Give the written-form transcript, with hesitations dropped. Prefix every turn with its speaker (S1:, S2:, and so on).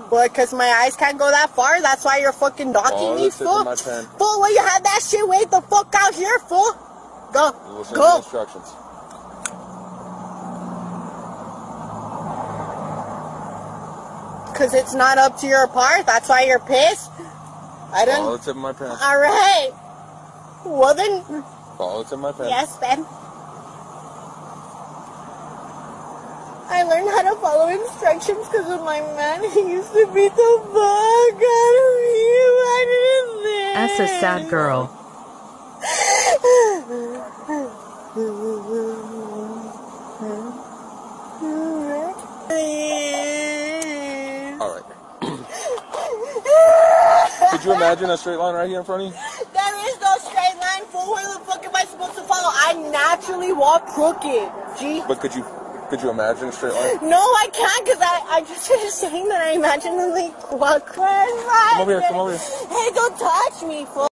S1: What, because my eyes can't go that far? That's why you're fucking docking me, fool?
S2: My pen.
S1: Fool, well, you had that shit way the fuck out here, fool. Go. Go.
S2: Instructions.
S1: Because it's not up to your part? That's why you're pissed? I don't...
S2: Follow the tip of my pen.
S1: Alright. Well then...
S2: Follow the tip of my pen.
S1: Yes, Ben. I learned how to follow instructions because of my man. He used to beat the fuck out of me. Why did this?
S3: That's a sad girl.
S2: Alright. Could you imagine a straight line right here in front of you?
S1: There is no straight line, fool. Where the fuck am I supposed to follow? I naturally walk crooked, G.
S2: But could you imagine a straight line?
S1: No, I can't, because I just finished saying that I imagine the walk crooked.
S2: Come over here, come over here.
S1: Hey, don't touch me, fool.